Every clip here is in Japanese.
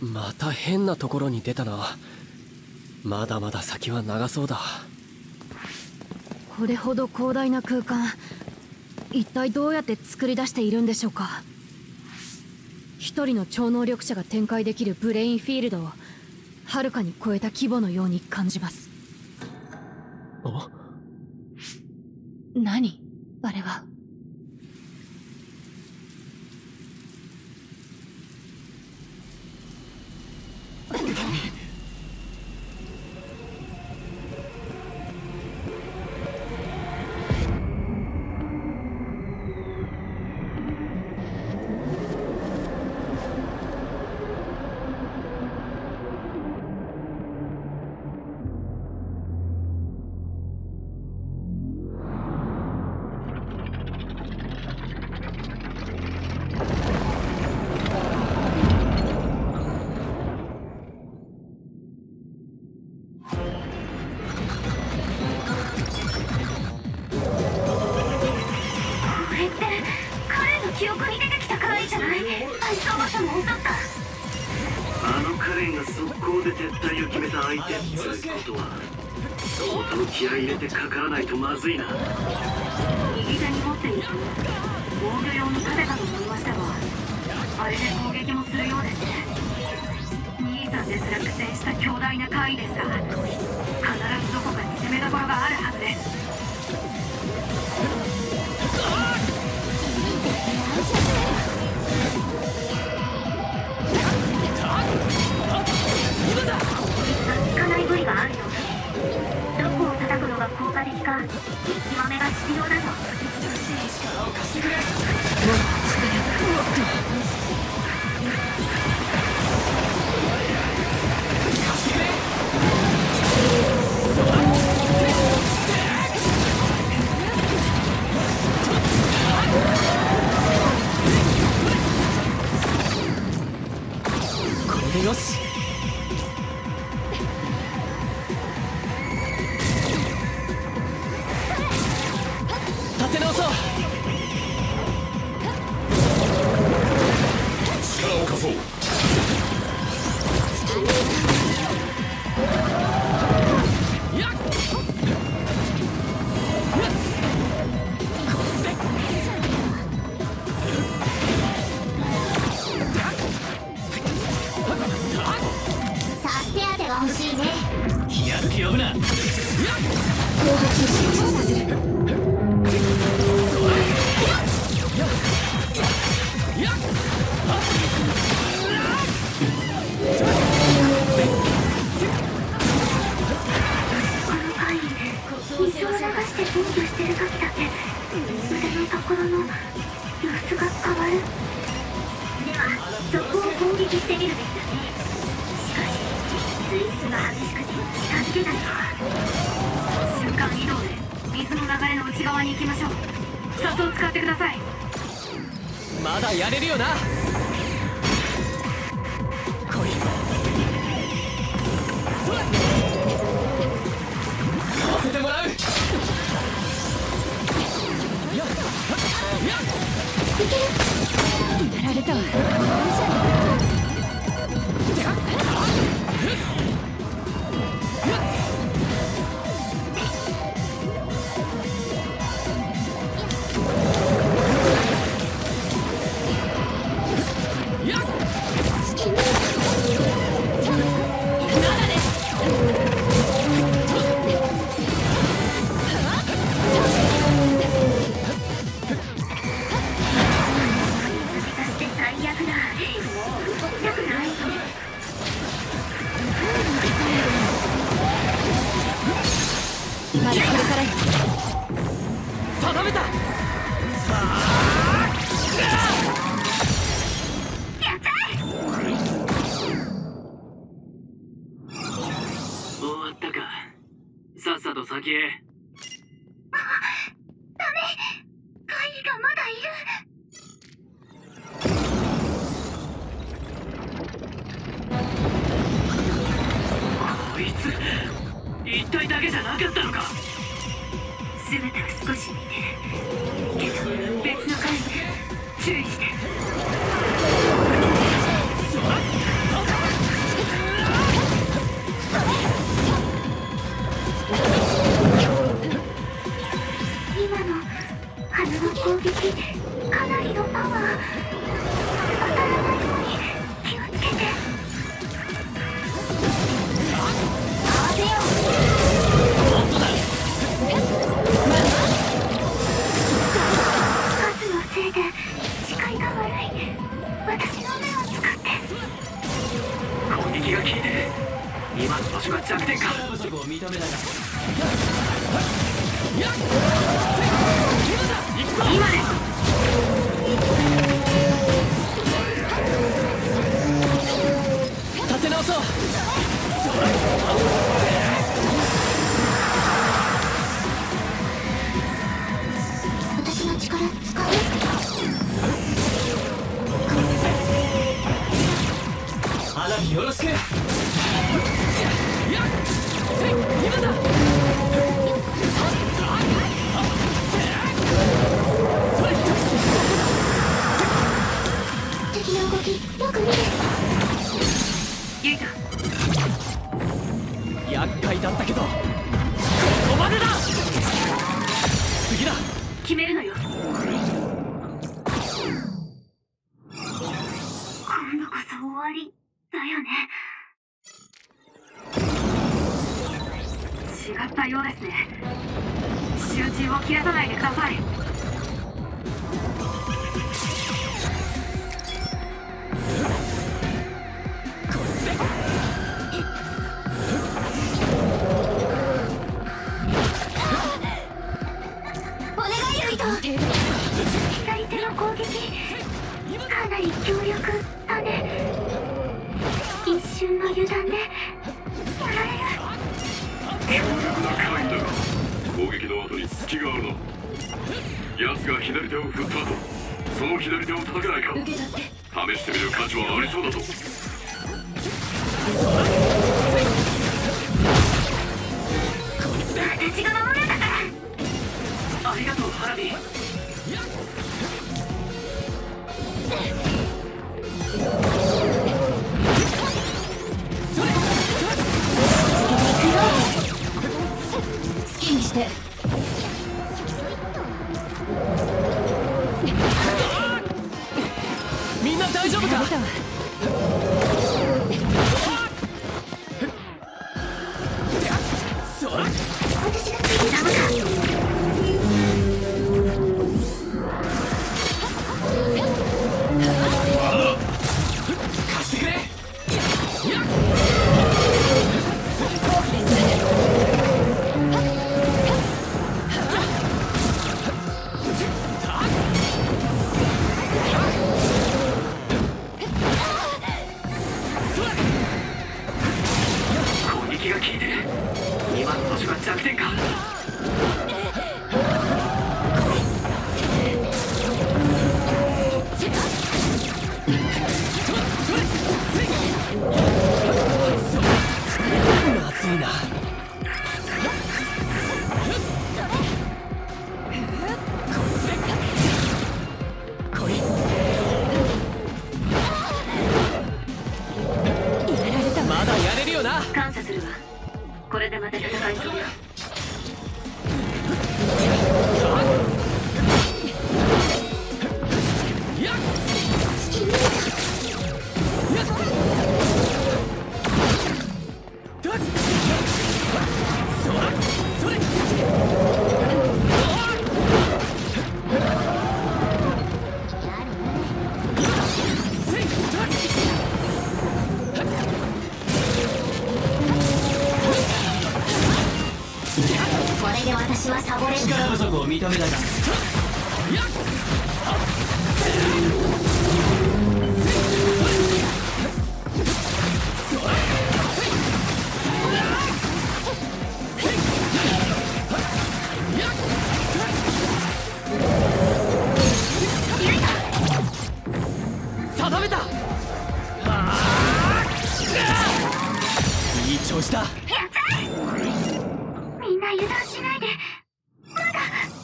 また変なところに出たな。まだまだ先は長そうだ。 これほど広大な空間、一体どうやって作り出しているんでしょうか。一人の超能力者が展開できるブレインフィールドをはるかに超えた規模のように感じます。何あれは。 記憶に出てきたカレンじゃない。相川さんも襲った。 あのカレンが速攻で撤退を決めた相手ってことは相当気合い入れてかからないとまずいな。 右手に持っている防御用に立てたと思いましたが、あれで攻撃もするようですね。兄さんですら苦戦した強大な怪異ですが、必ずどこかに攻めどころがあるはずです。効かない部位があるようだ。どこを叩くのが効果的か見極めが必要だぞ。 力を貸してくれ。これでよし。立て直そう。 力を貸そう。 欲しいね。 やる気呼ぶな。 後方通信調査する。この範囲で水を流して防御してる時だけ腕のところの様子が変わる。ではそこを攻撃してみるべきだね。水圧が激しくて近づけないか。瞬間移動で水の流れの内側に行きましょう。笹を使ってください。 まだやれるよな。来い。させてもらう。 いける。やられたわ。まだこれからよ。 定めた。 やったー。 終わったか。さっさと先へ。 ダメ。怪異がまだいる。 こいつ一体だけじゃなかったのか。 姿は少し似てるけど別の怪異。注意して。 今です。 立て直そう。 私の力使う？ 花火よろしく。 今だ。 敵の動きよく見る。 いいか。 厄介だったけどここまでだ。次だ。 決めるのよ。今度こそ終わりだよね。違ったようですね。集中を切らさないでください。お願いよ、イト。左手の攻撃かなり強力だね。一瞬の油断でやられる。 強力なカインだが攻撃の後に隙があるの。奴が左手を振った後、その左手を叩けないか。試してみる価値はありそうだと。 私が守るんだから。 ありがとう、花火。 好きにして。 みんな大丈夫か。そら私がついてダメか。 貸してくれ。 攻撃が効いてる。今の年は弱点か。 まずいな。こい。まだやれるよな。 感謝するわ。これでまた戦いそうよ。これで私はサボれん。 力不足を認めたか。 定めた。いい調子だ。 やったー。みんな油断しないで。まだ。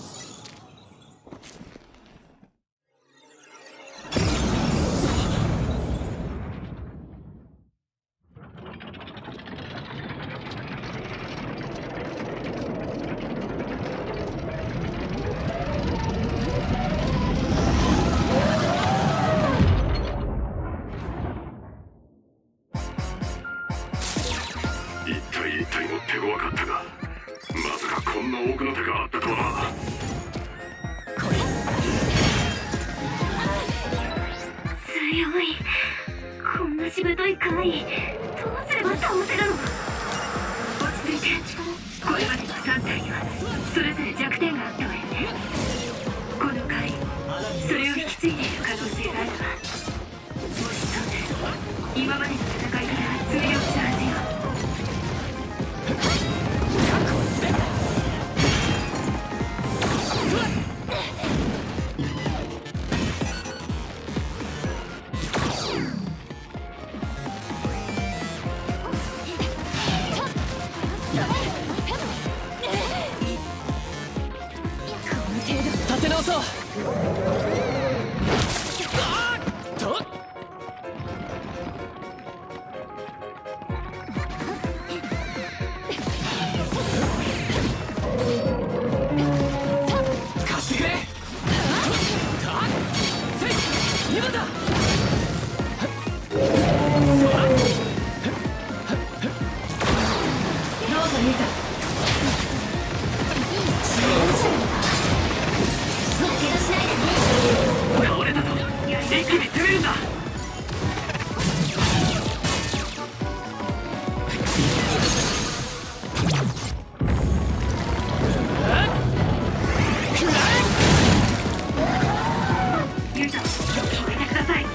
一体も手強かったが、まさかこんな多くの手があったとは。 強い。こんなしぶとい怪異、どうすれば倒せるの。落ち着いて。こ直そう。と貸してくれ。今だ。 倒れたぞ。一気に攻めるんだ。ユウタ、止めてください。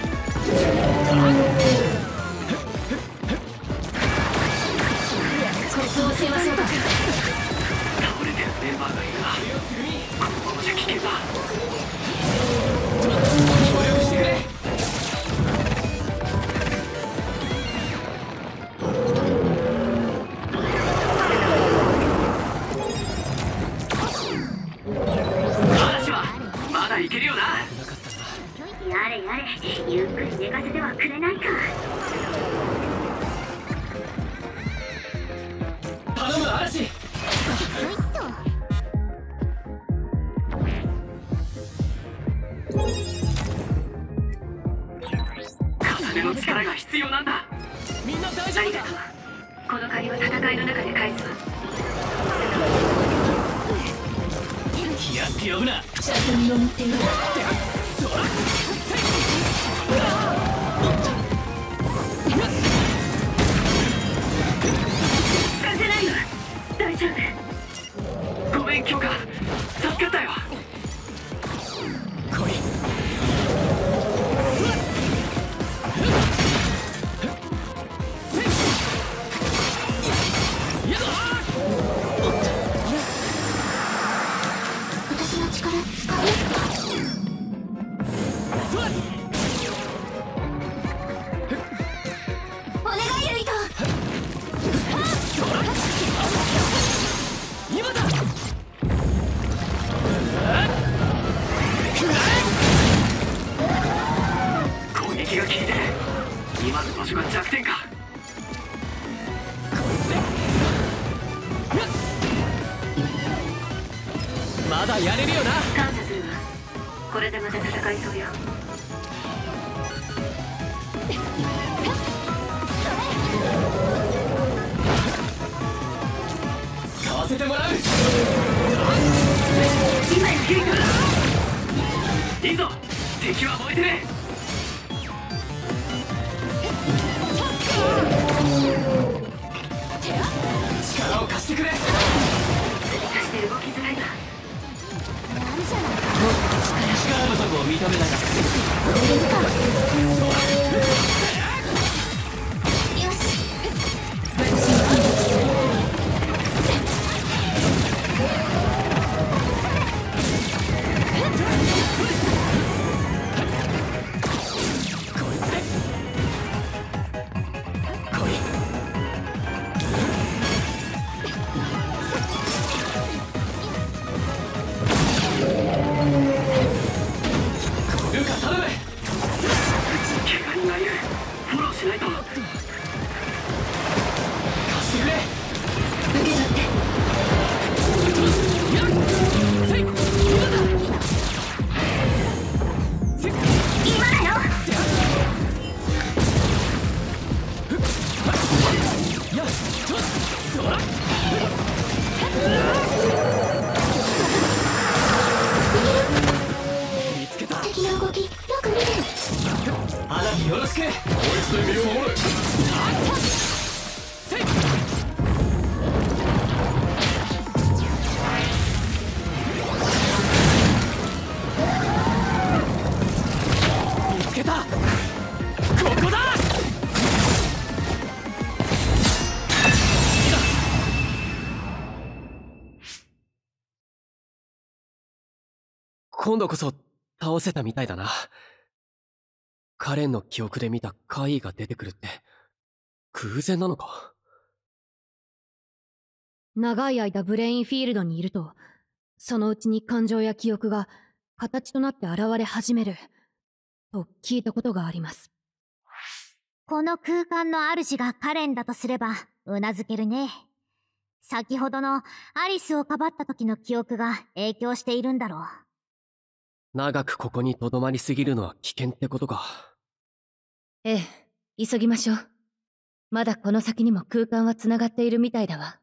コツを教えましょうか。 倒れてるメンバーがいるな。このままじゃ危険だ。 協力してくれ。 嵐はまだいけるよな。 やれやれ、ゆっくり寝かせてはくれないか。 頼む嵐。 風の力が必要なんだ。 みんな大丈夫か。 この借りは戦いの中で返すわ。 気安く呼ぶな。 着任を持っている。 させないわ。大丈夫。 ごめん、許可。助かったよ。 来い。 私の力使う？お願いユイト。 今だ。 攻撃が効いてる。今の場所が弱点か。 まだやれるよな。 感謝するわ。これでまた戦いそうよ。 使わせてもらう。 今やキリカだ。いいぞ。敵は燃えてね。 力を貸してくれ。 追加して動きづらいわ。 力不足を認めなかった。 よし。 ルカ頼む。 怪我人がいる。フォローしないと。 貸してくれ。 受け取って。 今だよ。 見つけた。 敵の動きよく見てる。 花火よろしく。 こいつで身を守る。 見つけた。ここだ。今度こそ倒せたみたいだな。カレンの記憶で見た怪異が出てくるって偶然なのか。 長い間ブレインフィールドにいると、そのうちに感情や記憶が形となって現れ始めると聞いたことがあります。 この空間の主がカレンだとすればうなずけるね。先ほどのアリスをかばった時の記憶が影響しているんだろう。 長くここに留まりすぎるのは危険ってことか。 ええ、急ぎましょう。まだこの先にも空間はつながっているみたいだわ。